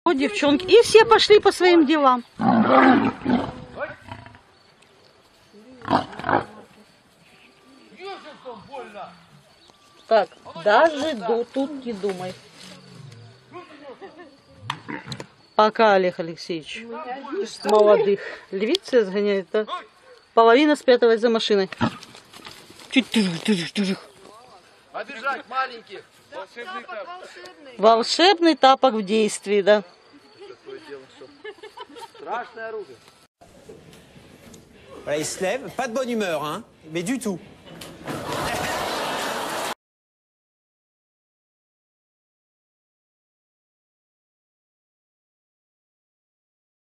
Вот девчонки. И все пошли по своим делам. Так, даже тут не думай. Пока, Олег Алексеевич. Молодых львицы сгоняет, да? Половина спряталась за машиной. Обижать маленьких. Волшебный тапок в действии, да. Страшное оружие. Voilà, il se lève, pas de bonne humeur, hein, mais du tout.